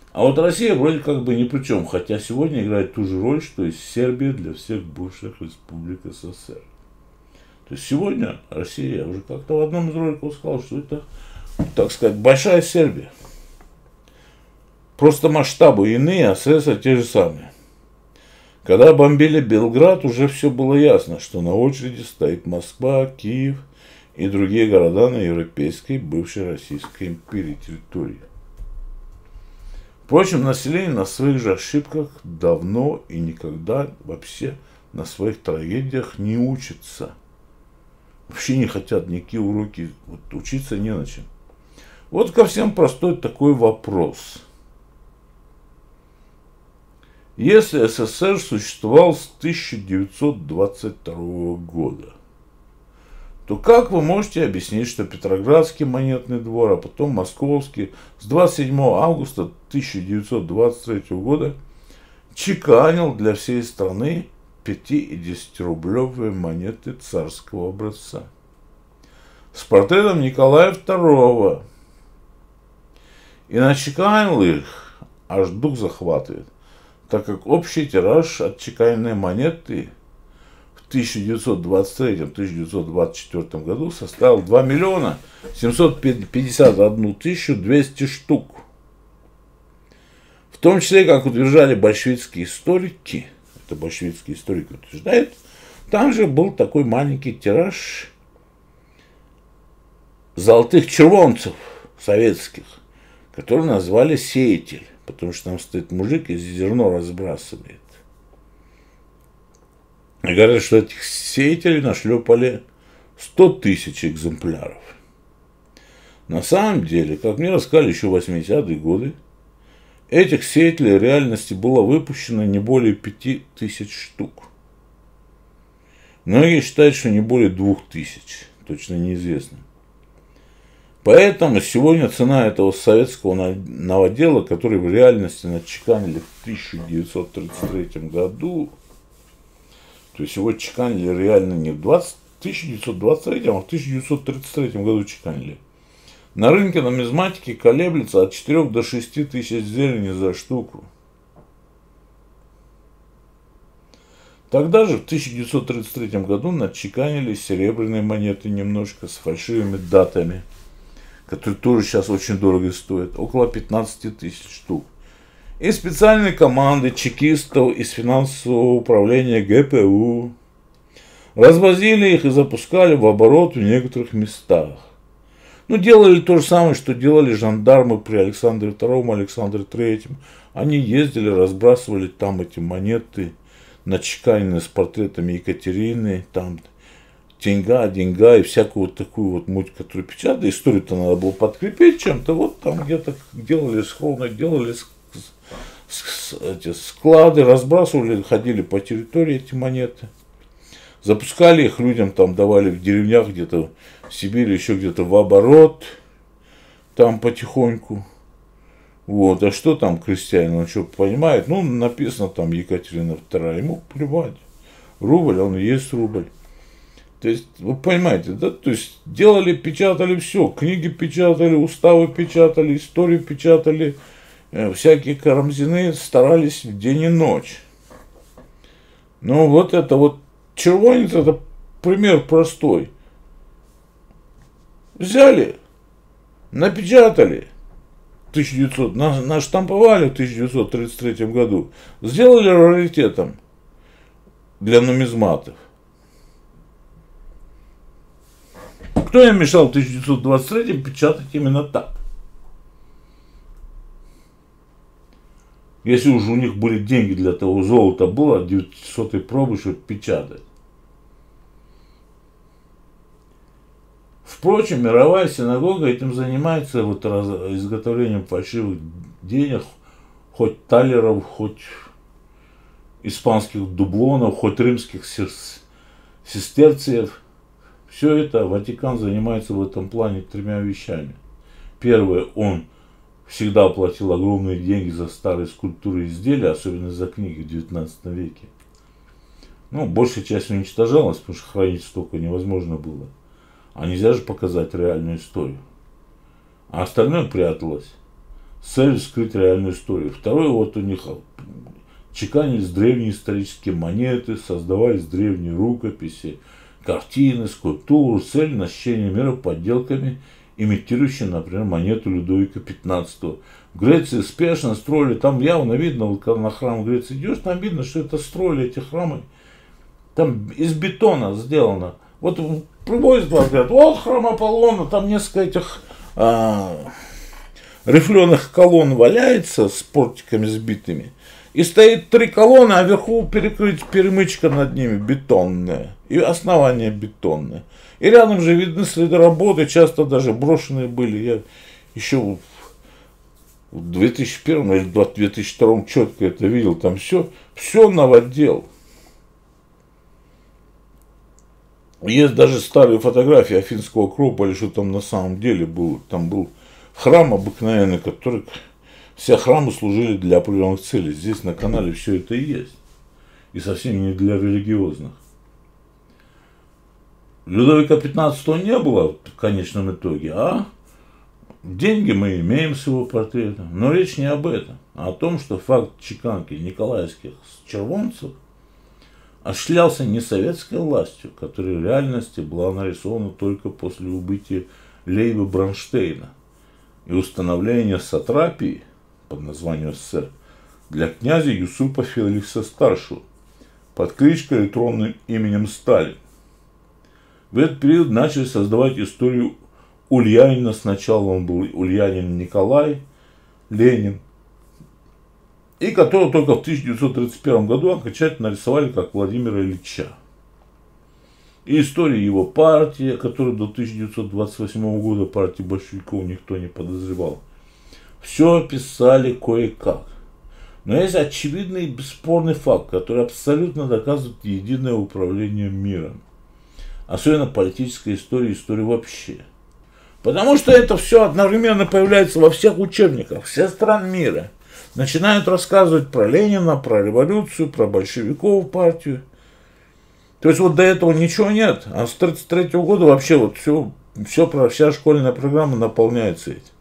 А вот Россия вроде как бы ни при чем, хотя сегодня играет ту же роль, что и Сербия для всех бывших республик СССР. То есть сегодня Россия, я уже как-то в одном из роликов сказал, что это, так сказать, большая Сербия. Просто масштабы иные, а средства те же самые. Когда бомбили Белград, уже все было ясно, что на очереди стоит Москва, Киев и другие города на европейской, бывшей Российской империи территории. Впрочем, население на своих же ошибках давно и никогда вообще на своих трагедиях не учится. Вообще не хотят никакие уроки, вот, учиться не на чем. Вот ко всем простой такой вопрос. Если СССР существовал с тысяча девятьсот двадцать второго года, то как вы можете объяснить, что Петроградский монетный двор, а потом Московский с двадцать седьмого августа тысяча девятьсот двадцать третьего года чеканил для всей страны пяти- и десятирублевые монеты царского образца с портретом Николая второго. И начеканил их, аж дух захватывает, так как общий тираж отчеканенной монеты в тысяча девятьсот двадцать третьем — тысяча девятьсот двадцать четвёртом году составил два миллиона семьсот пятьдесят одну тысячу двести штук. В том числе, как утверждали большевистские историки, это большевистские историки утверждают, там же был такой маленький тираж золотых червонцев советских, который назвали «Сеятель», потому что там стоит мужик и зерно разбрасывает. И говорят, что этих сеятелей нашлепали сто тысяч экземпляров. На самом деле, как мне рассказали еще в восьмидесятые годы, этих сеятелей в реальности было выпущено не более пяти тысяч штук. Многие считают, что не более двух тысяч, точно неизвестно. Поэтому сегодня цена этого советского новодела, который в реальности начеканили в тысяча девятьсот тридцать третьем году, то есть его чеканили реально не в тысяча девятьсот двадцать третьем, а в тысяча девятьсот тридцать третьем году чеканили, на рынке нумизматики колеблется от четырёх до шести тысяч зелени за штуку. Тогда же, в тысяча девятьсот тридцать третьем году, начеканили серебряные монеты немножко с фальшивыми датами, которые тоже сейчас очень дорого стоят, около пятнадцати тысяч штук. И специальные команды чекистов из финансового управления ГПУ развозили их и запускали в оборот в некоторых местах. Ну, делали то же самое, что делали жандармы при Александре втором, Александре третьем. Они ездили, разбрасывали там эти монеты, начеканенные с портретами Екатерины, там деньга, деньга и всякую вот такую вот муть, которую печатали. Историю-то надо было подкрепить чем-то. Вот там где-то делали схроны, делали эти склады, разбрасывали, ходили по территории эти монеты. Запускали их людям, там давали в деревнях где-то в Сибири, еще где-то в оборот, там потихоньку. Вот, а что там крестьянин, он что понимает? Ну, написано там Екатерина вторая, ему плевать. Рубль, он и есть рубль. То есть, вы понимаете, да? То есть, делали, печатали все, книги печатали, уставы печатали, историю печатали, э, всякие карамзины старались день и ночь. Ну, вот это вот червонец, это пример простой. Взяли, напечатали, тысяча девятьсот, наштамповали в тысяча девятьсот тридцать третьем году, сделали раритетом для нумизматов. Кто им мешал в тысяча девятьсот двадцать третьем печатать именно так? Если уже у них были деньги для того, золота было, девятисотой пробы, чтобы печатать. Впрочем, мировая синагога этим занимается, вот изготовлением фальшивых денег, хоть талеров, хоть испанских дублонов, хоть римских сестерциев. Все это Ватикан занимается в этом плане тремя вещами. Первое, он всегда платил огромные деньги за старые скульптуры и изделия, особенно за книги в девятнадцатом веке. Ну, большая часть уничтожалась, потому что хранить столько невозможно было. А нельзя же показать реальную историю. А остальное пряталось. с целью скрыть реальную историю. Второе, вот у них чеканились древние исторические монеты, создавались древние рукописи, картины, скульптуры с целью насыщения мира подделками, имитирующими, например, монету Людовика пятнадцатого. В Греции спешно строили, там явно видно, вот когда на храм в Греции идешь, там видно, что это строили эти храмы, там из бетона сделано. Вот привозят вас, говорят, вот храм Аполлона, там несколько этих а, рифленых колонн валяется с портиками сбитыми. И стоит три колонны, а вверху перекрыть перемычка над ними бетонная. И основание бетонное. И рядом же видны следы работы, часто даже брошенные были. Я еще в две тысячи первом или две тысячи втором четко это видел. Там все, все новодел. Есть даже старые фотографии Афинского Акрополя, что там на самом деле было. Там был храм обыкновенный, который... Все храмы служили для определенных целей. Здесь на канале все это и есть. И совсем не для религиозных. Людовика пятнадцатого не было в конечном итоге, а деньги мы имеем с его портрета. Но речь не об этом, а о том, что факт чеканки николаевских червонцев осуществлялся не советской властью, которая в реальности была нарисована только после убытия Лейба Бронштейна и установления сатрапии под названием СССР для князя Юсупа Феликса Старшего под кличкой и тронным именем Сталин. В этот период начали создавать историю Ульянина. Сначала он был Ульянин Николай Ленин, и которого только в тысяча девятьсот тридцать первом году окончательно нарисовали как Владимира Ильича. И история его партии, которую до тысяча девятьсот двадцать восьмого года партии большевиков никто не подозревал. Все описали кое-как. Но есть очевидный и бесспорный факт, который абсолютно доказывает единое управление миром. Особенно политической истории, истории вообще. Потому что это все одновременно появляется во всех учебниках, всех стран мира. Начинают рассказывать про Ленина, про революцию, про большевиков партию. То есть вот до этого ничего нет. А с тридцать третьего года вообще вот все, все про, вся школьная программа наполняется этим.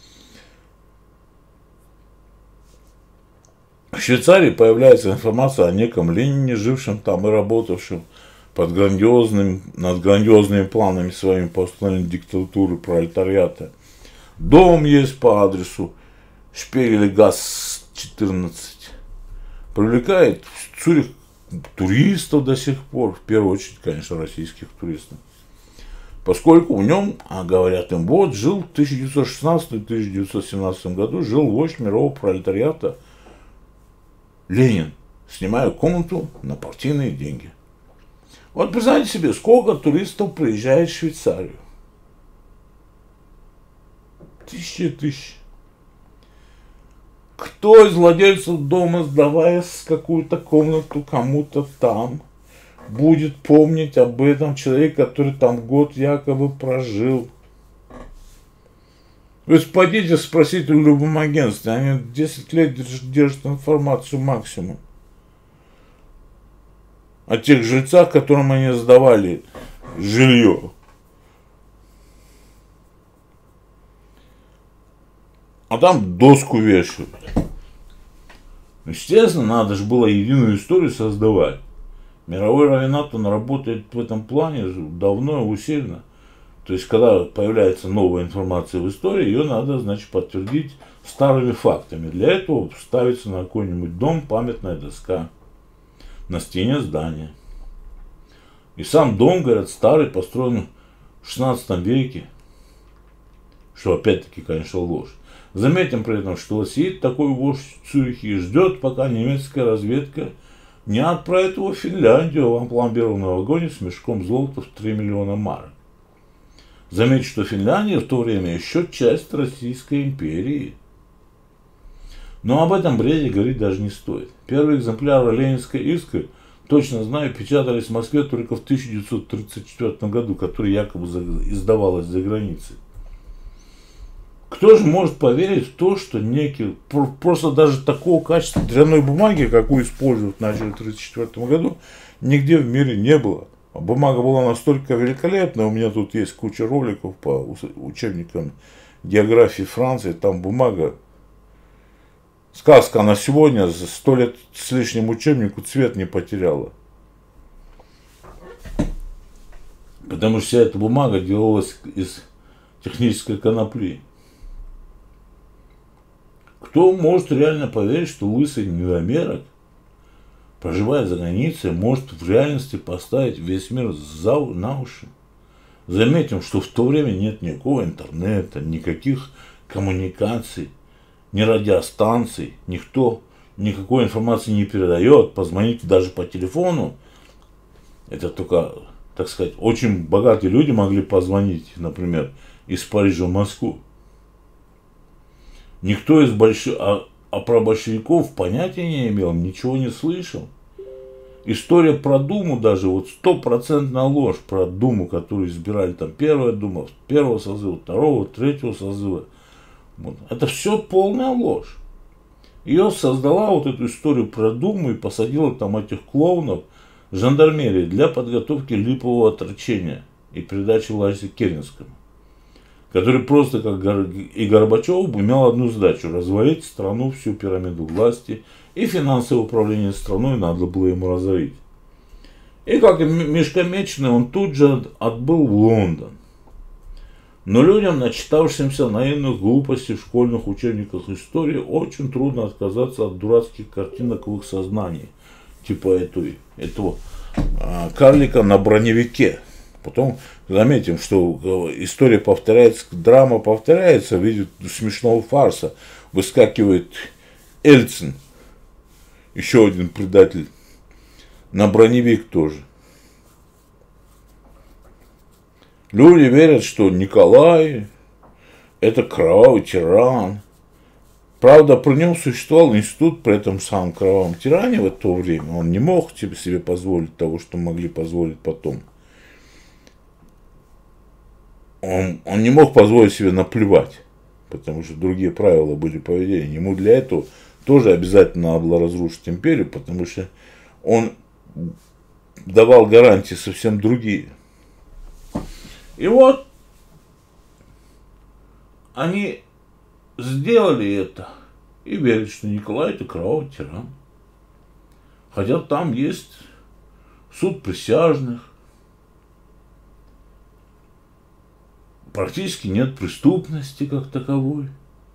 В Швейцарии появляется информация о неком Ленине, жившем там и работавшем под грандиозным, над грандиозными планами своими по установлению диктатуры пролетариата. Дом есть по адресу Шпегелегасс четырнадцать. Привлекает в Цюрих туристов до сих пор, в первую очередь, конечно, российских туристов. Поскольку в нем, а говорят им, вот, жил в тысяча девятьсот шестнадцатом — тысяча девятьсот семнадцатом году, жил вождь мирового пролетариата Ленин, снимая комнату на партийные деньги. Вот представьте себе, сколько туристов приезжает в Швейцарию. Тысячи тысяч. Кто из владельцев дома, сдавая какую-то комнату кому-то там, будет помнить об этом человек, который там год якобы прожил? Вы пойдите спросите в любом агентстве, они десять лет держат, держат информацию максимум о тех жильцах, которым они сдавали жилье. А там доску вешают. Естественно, надо же было единую историю создавать. Мировой раввинат, он работает в этом плане давно и усиленно. То есть, когда появляется новая информация в истории, ее надо, значит, подтвердить старыми фактами. Для этого ставится на какой-нибудь дом памятная доска на стене здания. И сам дом, говорят, старый, построен в шестнадцатом веке. Что опять-таки, конечно, ложь. Заметим при этом, что сидит такой вождь в Цюрихе и ждет, пока немецкая разведка не отправит его в Финляндию в опломбированном вагоне с мешком золота в три миллиона марок. Заметьте, что Финляндия в то время еще часть Российской империи. Но об этом бреде говорить даже не стоит. Первые экземпляры ленинской искры, точно знаю, печатались в Москве только в тысяча девятьсот тридцать четвёртом году, которая якобы издавалась за границей. Кто же может поверить в то, что некий, просто даже такого качества дрянной бумаги, какую используют в начале тысяча девятьсот тридцать четвёртом году, нигде в мире не было. Бумага была настолько великолепная, у меня тут есть куча роликов по учебникам географии Франции, там бумага Сказка на сегодня за сто лет с лишним учебнику цвет не потеряла. Потому что вся эта бумага делалась из технической конопли. Кто может реально поверить, что лысый недомерок, проживая за границей, может в реальности поставить весь мир за, на уши? Заметим, что в то время нет никакого интернета, никаких коммуникаций, ни радиостанций, никто никакой информации не передает. Позвонить даже по телефону, это только, так сказать, очень богатые люди могли позвонить, например, из Парижа в Москву. Никто из больших, а, а про большевиков понятия не имел, ничего не слышал. История про Думу даже, вот стопроцентная ложь про Думу, которую избирали там первая Дума, первого созыва, второго, третьего созыва. Вот. Это все полная ложь. Ее создала вот эту историю про Думу и посадила там этих клоунов жандармерии для подготовки липового отречения и передачи власти Керенскому, который просто, как и Горбачев, имел одну задачу – развалить страну, всю пирамиду власти, и финансовое управление страной надо было ему разорить. И как и Мешкомечный, он тут же отбыл в Лондон. Но людям, начитавшимся наивных глупостей в школьных учебниках истории, очень трудно отказаться от дурацких картинок в их сознании, типа этой, этого а, карлика на броневике. Потом заметим, что история повторяется, драма повторяется в виде смешного фарса. Выскакивает Ельцин, еще один предатель, на броневик тоже. Люди верят, что Николай – это кровавый тиран. Правда, при нем существовал институт при этом самом кровавом тиране в то время. Он не мог себе позволить того, что могли позволить потом. Он, он не мог позволить себе наплевать, потому что другие правила были поведения. Ему для этого тоже обязательно надо было разрушить империю, потому что он давал гарантии совсем другие. И вот они сделали это и верят, что Николай – это кровавый тиран. Хотя там есть суд присяжных, практически нет преступности как таковой.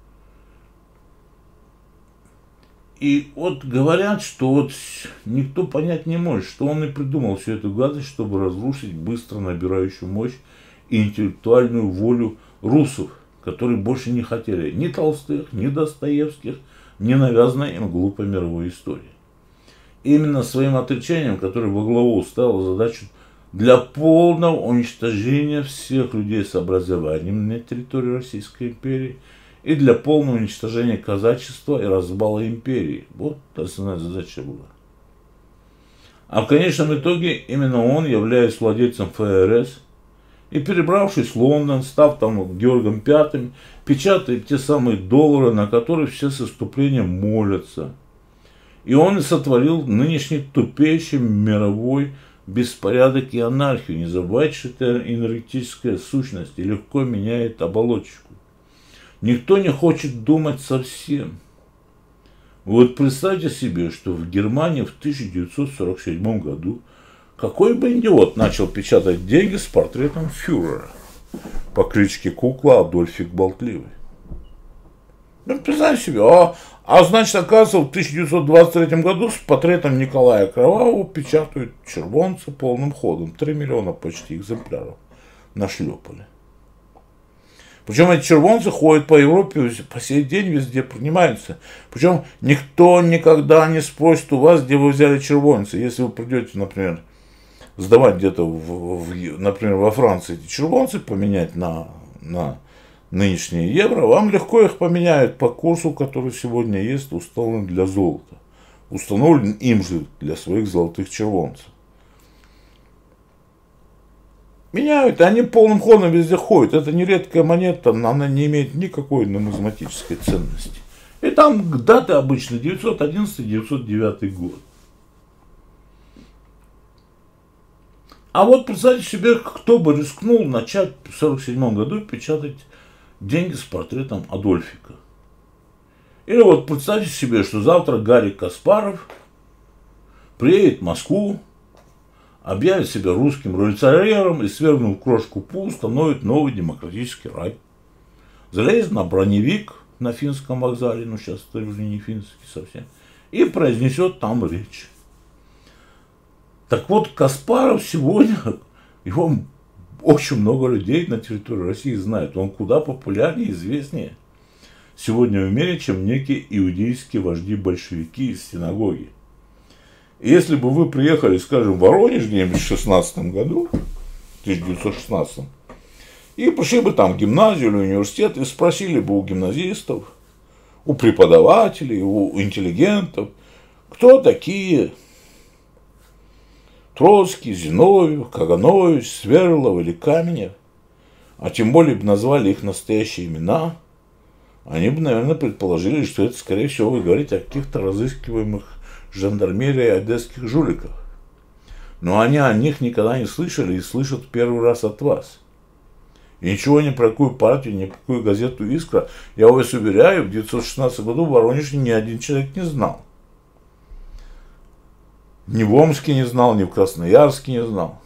И вот говорят, что вот никто понять не может, что он и придумал всю эту гадость, чтобы разрушить быстро набирающую мощь и интеллектуальную волю русов, которые больше не хотели ни Толстых, ни Достоевских, ни навязанной им глупой мировой истории. И именно своим отречением, который во главу ставил задачу для полного уничтожения всех людей с образованием на территории Российской империи и для полного уничтожения казачества и разбала империи. Вот основная задача была. А в конечном итоге именно он, являясь владельцем эф эр эс и перебравшись в Лондон, став там Георгом Пятым, печатает те самые доллары, на которые все с исступлением молятся. И он и сотворил нынешний тупейший мировой беспорядок и анархию. Не забывайте, что это энергетическая сущность и легко меняет оболочку. Никто не хочет думать совсем. Вот представьте себе, что в Германии в тысяча девятьсот сорок седьмом году какой бы идиот начал печатать деньги с портретом фюрера по кличке Кукла Адольфик Болтливый. Ну, представьте себе, а, а значит, оказывается, в тысяча девятьсот двадцать третьем году с портретом Николая Кровавого печатают червонцы полным ходом. три миллиона почти экземпляров нашлепали. Причем эти червонцы ходят по Европе по сей день, везде принимаются. Причем никто никогда не спросит у вас, где вы взяли червонцы. Если вы придете, например, сдавать где-то, в, в, например, во Франции эти червонцы, поменять на, на нынешние евро, вам легко их поменяют по курсу, который сегодня есть, установлен для золота. Установлен им же для своих золотых червонцев. Меняют, и они полным ходом везде ходят. Это не редкая монета, она не имеет никакой нумизматической ценности. И там даты обычно девятьсот одиннадцатый — девятьсот девятый год. А вот представьте себе, кто бы рискнул начать в сорок седьмом году печатать деньги с портретом Адольфика. Или вот представьте себе, что завтра Гарри Каспаров приедет в Москву, объявит себя русским революционером и, свергнув крошку Пу, установит новый демократический рай. Залезет на броневик на финском вокзале, ну сейчас это уже не финский совсем, и произнесет там речь. Так вот, Каспаров сегодня, его очень много людей на территории России знают. Он куда популярнее, известнее сегодня в мире, чем некие иудейские вожди-большевики из синагоги. И если бы вы приехали, скажем, в Воронеж где-нибудь в шестнадцатом году, тысяча девятьсот шестнадцатом, и пошли бы там в гимназию или университет и спросили бы у гимназистов, у преподавателей, у интеллигентов, кто такие Троцкий, Зиновьев, Каганович, Сверлов или Каменев, а тем более бы назвали их настоящие имена, они бы, наверное, предположили, что это, скорее всего, вы говорите о каких-то разыскиваемых жандармерией одесских жуликах. Но они о них никогда не слышали и слышат первый раз от вас. И ничего ни про какую партию, ни про какую газету «Искра», я вас уверяю, в девятьсот шестнадцатом году в Воронеже ни один человек не знал. Ни в Омске не знал, ни в Красноярске не знал.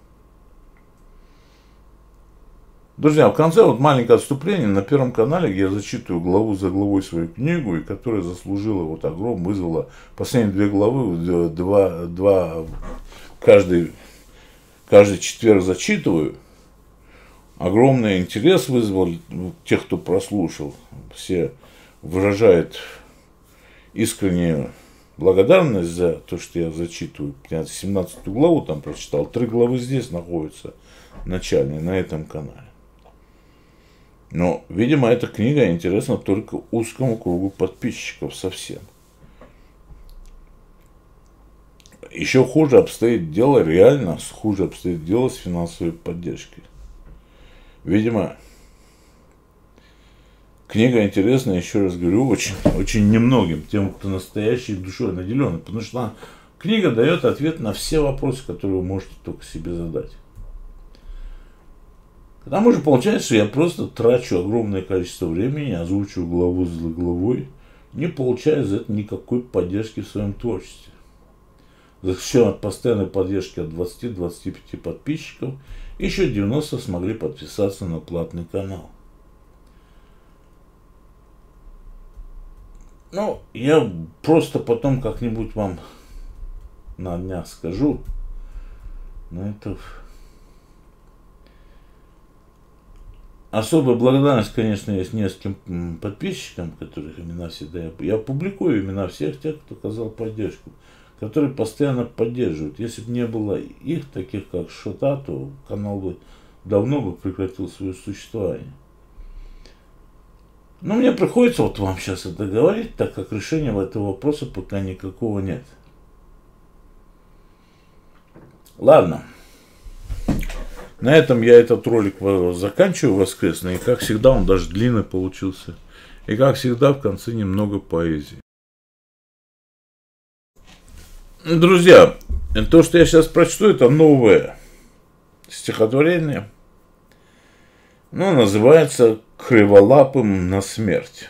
Друзья, в конце вот маленькое отступление на Первом канале, где я зачитываю главу за главой свою книгу, и которая заслужила вот огром, вызвала последние две главы, два, два каждый, каждый четверг зачитываю. Огромный интерес вызвал тех, кто прослушал. Все выражают искреннюю благодарность за то, что я зачитываю. Я семнадцатую главу там прочитал. Три главы здесь находятся, начальные, на этом канале. Но, видимо, эта книга интересна только узкому кругу подписчиков совсем. Еще хуже обстоит дело, реально хуже обстоит дело с финансовой поддержкой. Видимо, книга интересна, еще раз говорю, очень, очень немногим, тем, кто настоящей душой наделен. Потому что книга дает ответ на все вопросы, которые вы можете только себе задать. К тому же получается, что я просто трачу огромное количество времени, озвучиваю главу за главой, не получая за это никакой поддержки в своем творчестве. Защищен от постоянной поддержки от двадцати-двадцати пяти подписчиков, еще девяносто смогли подписаться на платный канал. Ну, я просто потом как-нибудь вам на днях скажу, но это... Особая благодарность, конечно, есть нескольким подписчикам, которых имена всегда... Я, я публикую имена всех тех, кто оказал поддержку, которые постоянно поддерживают. Если бы не было их, таких как Шота, то канал бы давно бы прекратил свое существование. Но мне приходится вот вам сейчас это говорить, так как решения этого вопроса пока никакого нет. Ладно. На этом я этот ролик заканчиваю воскресный. И как всегда он даже длинный получился. И как всегда в конце немного поэзии. Друзья, то, что я сейчас прочту, это новое стихотворение. Ну, называется «Криволапым на смерть».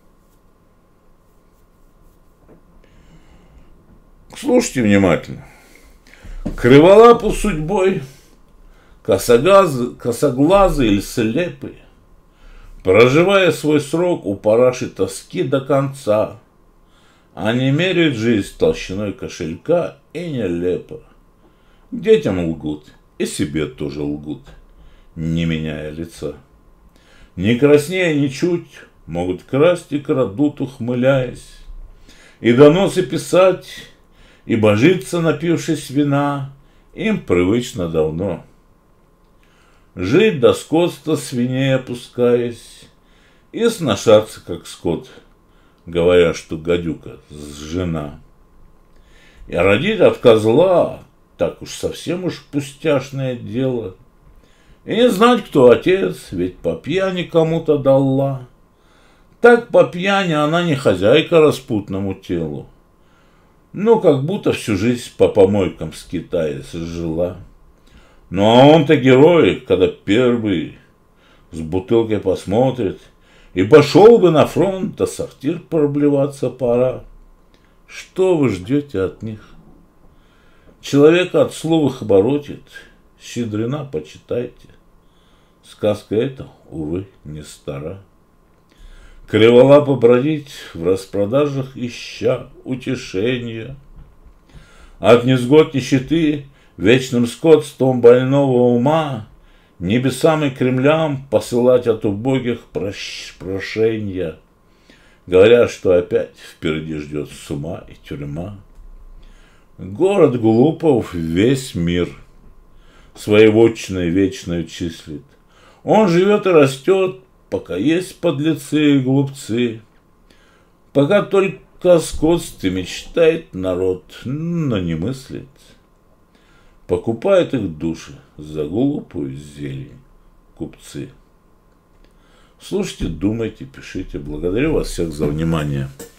Слушайте внимательно. Криволапу судьбой, косоглазый, косоглазый или слепый, проживая свой срок у параши тоски до конца, они меряют жизнь толщиной кошелька и нелепо. Детям лгут, и себе тоже лгут, не меняя лица. Не краснея ничуть, могут красть и крадут, ухмыляясь, и доносы писать, и божиться, напившись вина, им привычно давно. Жить до скотства свиней опускаясь, и сношаться, как скот, говоря, что гадюка жена. И родить от козла, так уж совсем уж пустяшное дело. И не знать, кто отец, ведь по пьяни кому-то дала. Так по пьяни она не хозяйка распутному телу. Ну, как будто всю жизнь по помойкам скитаясь жила. Ну, а он-то герой, когда первый с бутылкой посмотрит И пошел бы на фронт, а сортир проблеваться пора. Что вы ждете от них? Человека от слова оборотит, Щедрина почитайте. Сказка эта, увы, не стара. Криволапо бродить в распродажах, ища утешения. От несгод нищеты, вечным скотством больного ума, Небесам и Кремлям посылать от убогих прош... прошения, говоря, что опять впереди ждет сума и тюрьма. Город глупов весь мир своей вотчиной вечной числит. Он живет и растет, пока есть подлецы и глупцы, пока только о скотстве мечтает народ, но не мыслит. Покупают их души за глупую зелень купцы. Слушайте, думайте, пишите. Благодарю вас всех за внимание.